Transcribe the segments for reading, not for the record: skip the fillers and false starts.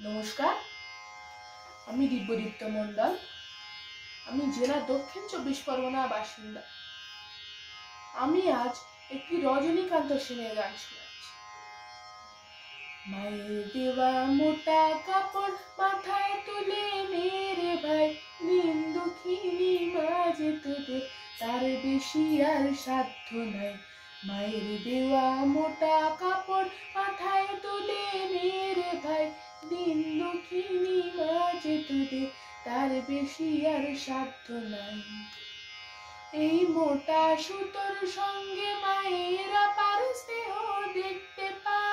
নমস্কার, আমি দিব্যদীপ্ত মণ্ডল। আমি জেলা দক্ষিণ 24 পরগনা বাসিন্দা। আমি আজ একটি রজনীকান্ত সেনের গান শোনাচ্ছি। মায়ের দেওয়া মোটা কাপড় মাথায় তুলে মেরে ভাই, দিন দুঃখিনী মাঝে তোদের তার বেশি আর সাধ্য নাই। মায়ের দেওয়া মোটা কাপড় মাথায় তুলে মেরে ভাই, দিন দুঃখিনী মাঝে তোদের তার বেশি আর সাধ্য নাই। এই মোটা সুতোর সঙ্গে মায়ের আপার স্নেহ দেখতে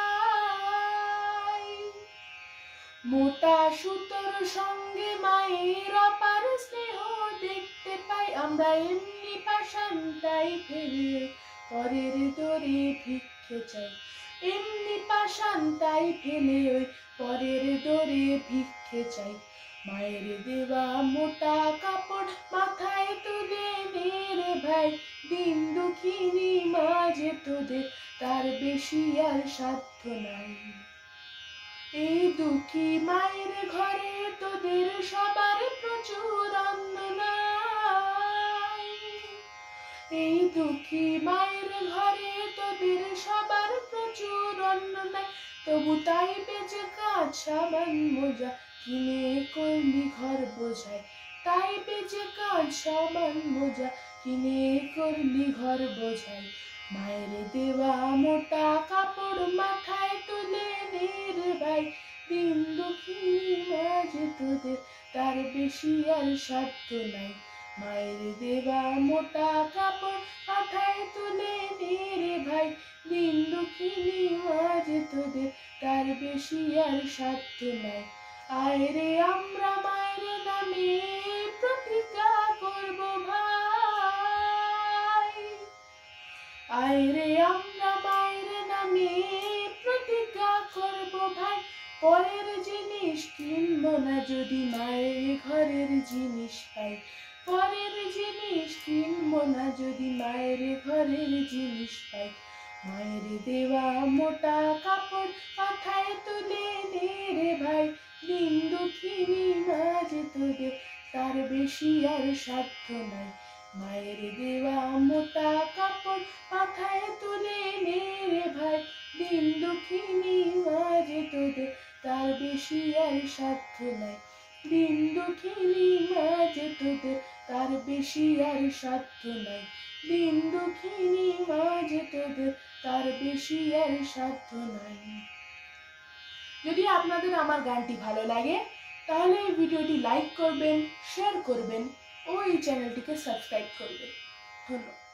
পাই। মোটা সুতোর সঙ্গে মায়ের আপার স্নেহ দেখতে পাই। আমরা এমনি পাষাণটাই ফেলে পরের দরে ভিক্ষে চাই। এমনি পাষাণটাই ফেলে ওই পরের দরে ভিক্ষে চাই। মায়ের দেওয়া মোটা কাপড় মাথায় তুলে মেরে ভাই, দিন দুঃখিনী মাঝে তোদের তার বেশি আর সাধ্য নাই। এই দুঃখী মায়ের ঘরে তোদের সবার প্রচুর অন্ন নাই। এই দুঃখী মায়ের ঘরে তোদের সবার প্রচুর অন্ন নাই। তবু তাই বেঁচে কাজ সাবান মোজা কিনে করলি ঘর বোঝায়। তাই বেঁচে কাজ সাবান মোজা কিনে করলি ঘর বোঝায়। মায়ের দেওয়া মোটা কাপড় মাথায় তুলে মেরে ভাই, দিন দুঃখিনী মাঝে তোদের তার বেশি আর সাধ্য নাই। মায়ের দেওয়া মোটা কাপড় মাথায় তুলে মেরে ভাই, দিন দুঃখিনী মাঝে তোদের তার বেশি আর সাধ্য নাই। আয় রে আমরা মায়ের নামে প্রতিজ্ঞা করব ভাই। আয় রে আমরা মায়ের নামে প্রতিজ্ঞা করব ভাই। পরের জিনিস কিনব না যদি মায়ের ঘরের জিনিস পাই। পরের জিনিস কিনব না যদি মায়ের ঘরের জিনিস পাই। মায়ের দেওয়া মোটা কাপড় মাথায় তুলে মেরে ভাই, দিন দুঃখিনী মাঝে তোদের তার বেশি আর সাধ্য নাই। মায়ের দেওয়া মোটা কাপড় মাথায় তুলে মেরে ভাই, দিন দুঃখিনী মাঝে তোদের তার বেশি আর সাধ্য নাই। দিন দুঃখিনী মাঝে তোদের তার বেশি আর সাধ্য নাই। দিন দুঃখিনী মাঝে তোদের তার বেশি আর সাধ্য নাই। যদি আপনাদের আমার গানটি ভালো লাগে তাহলে এই ভিডিওটি লাইক করবেন, শেয়ার করবেন ও এই চ্যানেলটিকে সাবস্ক্রাইব করবেন। ধন্যবাদ।